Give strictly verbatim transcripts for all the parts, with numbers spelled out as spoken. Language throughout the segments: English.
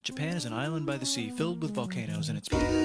Japan is an island by the sea filled with volcanoes and it's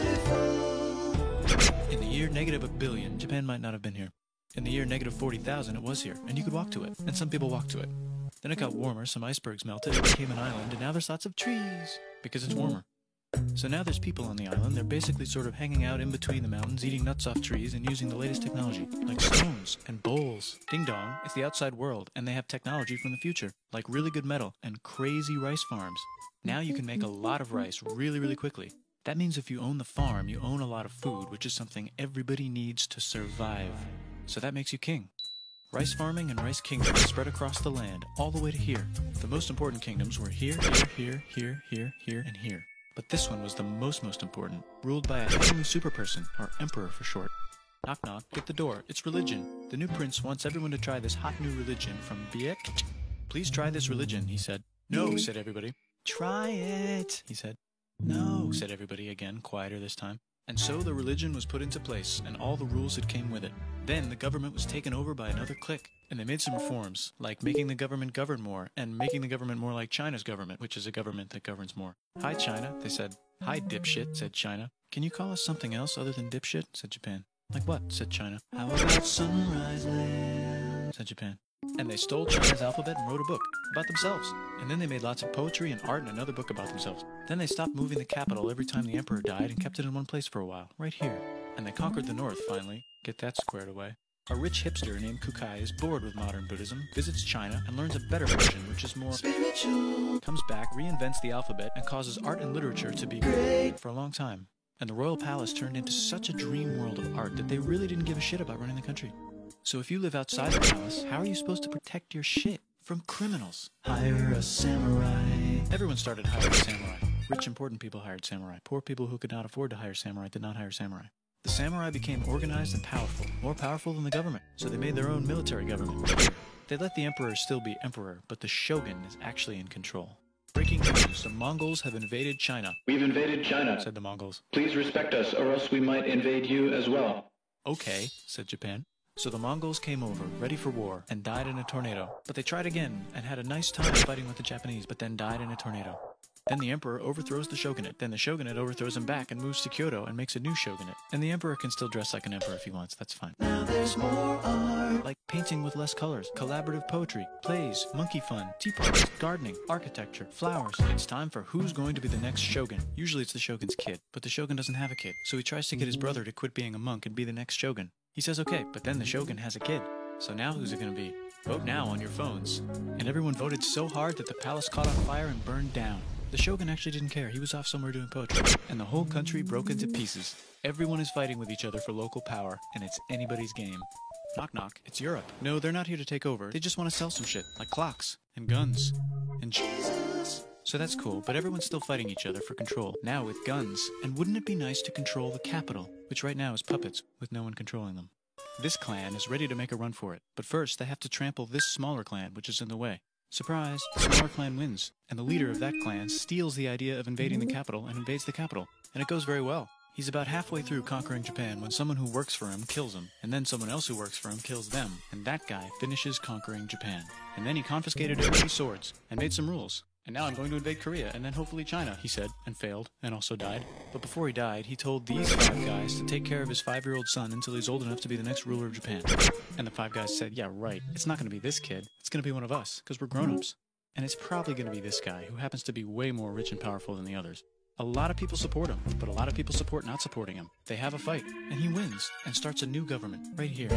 in the year negative a billion, Japan might not have been here. In the year negative forty thousand, it was here, and you could walk to it, and some people walked to it. Then it got warmer, some icebergs melted, it became an island, and now there's lots of trees, because it's warmer. So now there's people on the island, they're basically sort of hanging out in between the mountains, eating nuts off trees, and using the latest technology, like stones and bowls. Ding dong, it's the outside world, and they have technology from the future, like really good metal and crazy rice farms. Now you can make a lot of rice really, really quickly. That means if you own the farm, you own a lot of food, which is something everybody needs to survive. So that makes you king. Rice farming and rice kingdoms spread across the land, all the way to here. The most important kingdoms were here, here, here, here, here, here, and here. But this one was the most, most important, ruled by a heavenly superperson, or emperor for short. Knock knock, get the door, it's religion. The new prince wants everyone to try this hot new religion from Biek. Please try this religion, he said. No, said everybody. Try it, he said. No, said everybody again, quieter this time. And so the religion was put into place, and all the rules that came with it. Then the government was taken over by another clique, and they made some reforms, like making the government govern more, and making the government more like China's government, which is a government that governs more. Hi, China, they said. Hi, dipshit, said China. Can you call us something else other than dipshit, said Japan. Like what, said China. How about Sunrise Land, said Japan. And they stole China's alphabet and wrote a book about themselves. And then they made lots of poetry and art and another book about themselves. Then they stopped moving the capital every time the emperor died and kept it in one place for a while, right here. And they conquered the north, finally. Get that squared away. A rich hipster named Kukai is bored with modern Buddhism, visits China, and learns a better version, which is more spiritual. Comes back, reinvents the alphabet, and causes art and literature to be great for a long time. And the royal palace turned into such a dream world of art that they really didn't give a shit about running the country. So if you live outside the palace, how are you supposed to protect your shit from criminals? Hire a samurai. Everyone started hiring samurai. Rich, important people hired samurai. Poor people who could not afford to hire samurai did not hire samurai. The samurai became organized and powerful, more powerful than the government, so they made their own military government. They let the emperor still be emperor, but the shogun is actually in control. Breaking news, the Mongols have invaded China. We've invaded China, said the Mongols. Please respect us, or else we might invade you as well. Okay, said Japan. So the Mongols came over, ready for war, and died in a tornado. But they tried again, and had a nice time fighting with the Japanese, but then died in a tornado. Then the emperor overthrows the shogunate. Then the shogunate overthrows him back and moves to Kyoto and makes a new shogunate. And the emperor can still dress like an emperor if he wants, that's fine. Now there's more art. Like painting with less colors, collaborative poetry, plays, monkey fun, tea parties, gardening, architecture, flowers. It's time for who's going to be the next shogun. Usually it's the shogun's kid, but the shogun doesn't have a kid. So he tries to get his brother to quit being a monk and be the next shogun. He says okay, but then the shogun has a kid. So now who's it going to be? Vote now on your phones. And everyone voted so hard that the palace caught on fire and burned down. The shogun actually didn't care. He was off somewhere doing poetry. And the whole country broke into pieces. Everyone is fighting with each other for local power, and it's anybody's game. Knock knock, it's Europe. No, they're not here to take over. They just want to sell some shit, like clocks, and guns, and Jesus. So that's cool, but everyone's still fighting each other for control, now with guns. And wouldn't it be nice to control the capital, which right now is puppets, with no one controlling them? This clan is ready to make a run for it, but first they have to trample this smaller clan, which is in the way. Surprise, the smaller clan wins, and the leader of that clan steals the idea of invading the capital and invades the capital, and it goes very well. He's about halfway through conquering Japan when someone who works for him kills him, and then someone else who works for him kills them, and that guy finishes conquering Japan. And then he confiscated everybody's swords, and made some rules. And now I'm going to invade Korea, and then hopefully China, he said, and failed, and also died. But before he died, he told these five guys to take care of his five-year-old son until he's old enough to be the next ruler of Japan. And the five guys said, yeah, right, it's not going to be this kid, it's going to be one of us, because we're grown-ups. And it's probably going to be this guy, who happens to be way more rich and powerful than the others. A lot of people support him, but a lot of people support not supporting him. They have a fight, and he wins, and starts a new government, right here.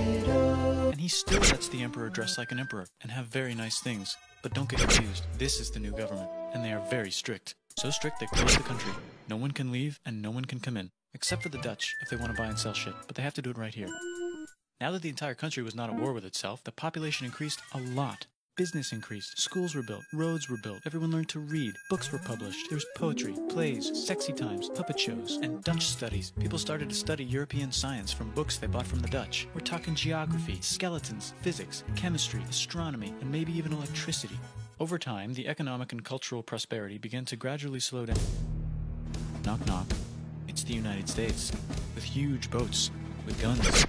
And he still lets the emperor dress like an emperor, and have very nice things. But don't get confused, this is the new government, and they are very strict. So strict they close the country. No one can leave, and no one can come in. Except for the Dutch, if they want to buy and sell shit, but they have to do it right here. Now that the entire country was not at war with itself, the population increased a lot. Business increased, schools were built, roads were built, everyone learned to read, books were published, there was poetry, plays, sexy times, puppet shows, and Dutch studies. People started to study European science from books they bought from the Dutch. We're talking geography, skeletons, physics, chemistry, astronomy, and maybe even electricity. Over time, the economic and cultural prosperity began to gradually slow down. Knock knock. It's the United States, with huge boats, with guns,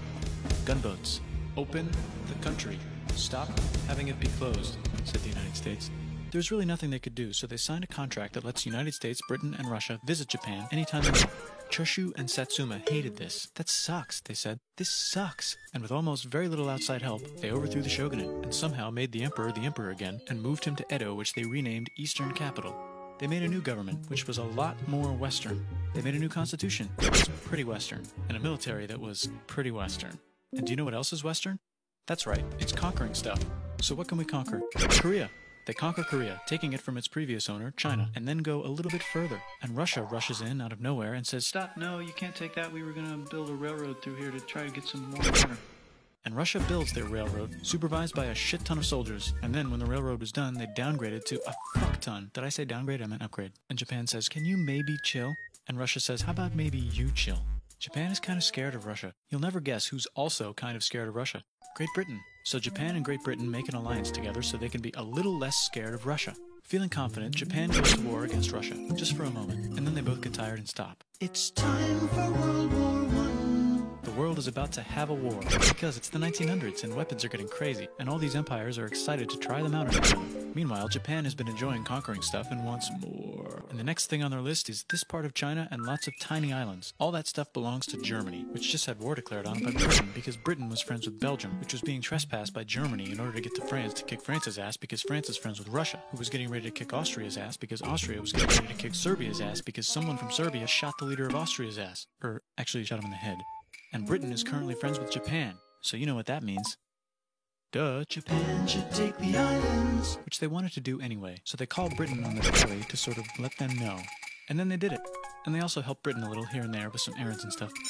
gunboats. Open the country. Stop having it be closed, said the United States. There was really nothing they could do, so they signed a contract that lets the United States, Britain, and Russia visit Japan anytime they want. Choshu and Satsuma hated this. That sucks, they said. This sucks. And with almost very little outside help, they overthrew the shogunate and somehow made the emperor the emperor again and moved him to Edo, which they renamed Eastern Capital. They made a new government, which was a lot more Western. They made a new constitution that was pretty Western, and a military that was pretty Western. And do you know what else is Western? That's right, it's conquering stuff. So what can we conquer? Korea. They conquer Korea, taking it from its previous owner, China, and then go a little bit further. And Russia rushes in out of nowhere and says, "Stop, no, you can't take that. We were going to build a railroad through here to try to get some more water." And Russia builds their railroad, supervised by a shit ton of soldiers. And then when the railroad was done, they downgraded to a fuck ton. Did I say downgrade? I meant upgrade. And Japan says, "Can you maybe chill?" And Russia says, "How about maybe you chill?" Japan is kind of scared of Russia. You'll never guess who's also kind of scared of Russia. Great Britain. So Japan and Great Britain make an alliance together so they can be a little less scared of Russia. Feeling confident, Japan goes to war against Russia, just for a moment, and then they both get tired and stop. It's time for World War One. The world is about to have a war, because it's the nineteen hundreds and weapons are getting crazy, and all these empires are excited to try them out on each other. Meanwhile, Japan has been enjoying conquering stuff and wants more. And the next thing on their list is this part of China and lots of tiny islands. All that stuff belongs to Germany, which just had war declared on by Britain because Britain was friends with Belgium, which was being trespassed by Germany in order to get to France to kick France's ass because France is friends with Russia, who was getting ready to kick Austria's ass because Austria was getting ready to kick Serbia's ass because someone from Serbia shot the leader of Austria's ass. Or, actually shot him in the head. And Britain is currently friends with Japan, so you know what that means. Duh, Japan should take the islands. Which they wanted to do anyway, so they called Britain on the daily to sort of let them know. And then they did it. And they also helped Britain a little here and there with some errands and stuff.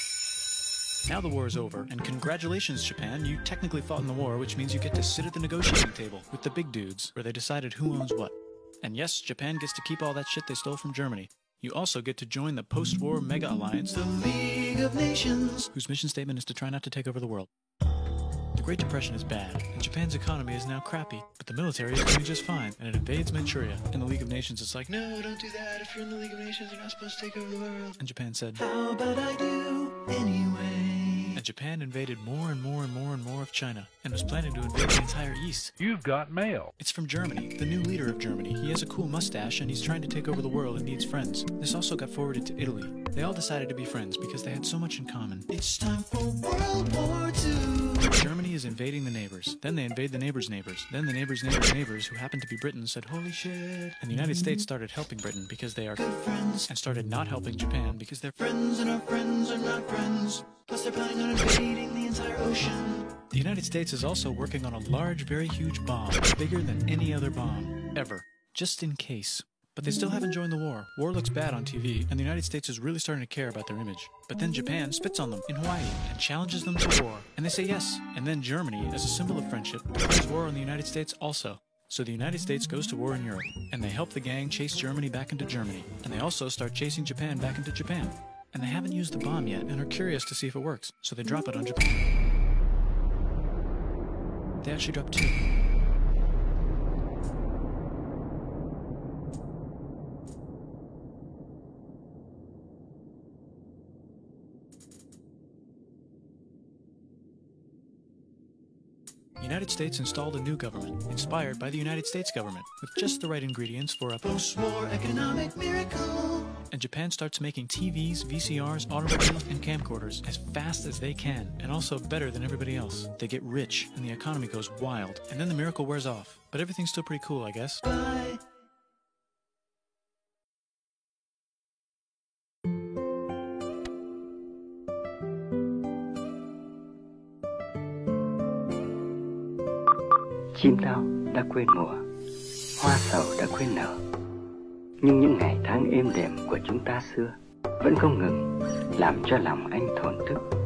Now the war is over, and congratulations, Japan, you technically fought in the war, which means you get to sit at the negotiating table with the big dudes, where they decided who owns what. And yes, Japan gets to keep all that shit they stole from Germany. You also get to join the post-war mega-alliance, the League of Nations, whose mission statement is to try not to take over the world. The Great Depression is bad, and Japan's economy is now crappy, but the military is doing just fine, and it invades Manchuria. And the League of Nations is like, "No, don't do that. If you're in the League of Nations, you're not supposed to take over the world." And Japan said, "How about I do anyway?" And Japan invaded more and more and more and more of China, and was planning to invade the entire East. You've got mail. It's from Germany, the new leader of Germany. He has a cool mustache, and he's trying to take over the world and needs friends. This also got forwarded to Italy. They all decided to be friends because they had so much in common. It's time for World War Two. Germany is invading the neighbors. Then they invade the neighbors' neighbors. Then the neighbors' neighbors' neighbors, who happened to be Britain, said, "Holy shit." And the United States started helping Britain because they are good friends, and started not helping Japan because they're friends and our friends are not friends. Plus they're planning on invading the entire ocean. The United States is also working on a large, very huge bomb, bigger than any other bomb, ever. Just in case. But they still haven't joined the war. War looks bad on T V, and the United States is really starting to care about their image. But then Japan spits on them in Hawaii and challenges them to war. And they say yes. And then Germany, as a symbol of friendship, declares war on the United States also. So the United States goes to war in Europe, and they help the gang chase Germany back into Germany. And they also start chasing Japan back into Japan. And they haven't used the bomb yet, and are curious to see if it works. So they drop it on Japan. They actually drop two. The United States installed a new government, inspired by the United States government, with just the right ingredients for a post-war economic miracle. And Japan starts making T Vs, V C Rs, automobiles, and camcorders as fast as they can, and also better than everybody else. They get rich, and the economy goes wild, and then the miracle wears off. But everything's still pretty cool, I guess. Bye. Chim tao đã quên mùa, hoa sầu đã quên nở. Nhưng những ngày tháng êm đềm của chúng ta xưa vẫn không ngừng làm cho lòng anh thổn thức.